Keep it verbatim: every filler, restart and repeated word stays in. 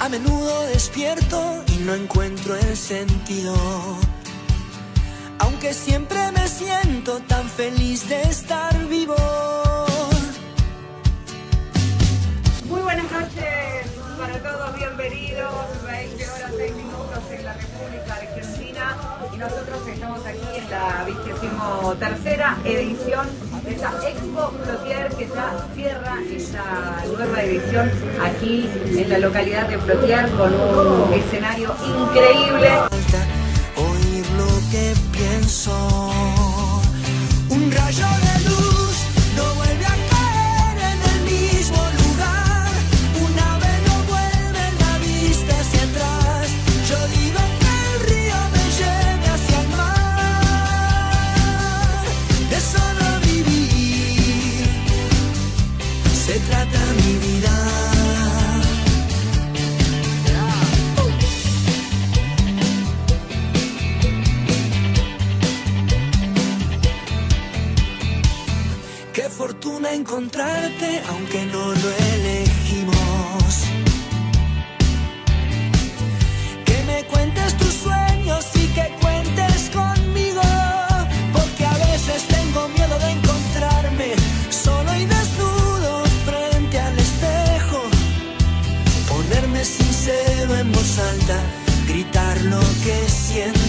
A menudo despierto y no encuentro el sentido, aunque siempre me siento tan feliz de estar vivo. Muy buenas noches para todos, bienvenidos. veinte horas seis minutos en la República Argentina y nosotros estamos aquí en la vigésimo tercera edición de esta Expo Plotier, que ya cierra esta nueva edición aquí en la localidad de Plotier con un escenario increíble. Oír lo que pienso, un rayo de luz no vuelve a caer en el mismo lugar, un ave no vuelve la vista hacia atrás. Yo digo que el río me lleve hacia el mar, de solo vivir se trata mi vida. Qué fortuna encontrarte, aunque no lo elegimos. Que me cuentes tus sueños y que cuentes conmigo, porque a veces tengo miedo de encontrarme solo y desnudo frente al espejo. Ponerme sincero en voz alta, gritar lo que siento.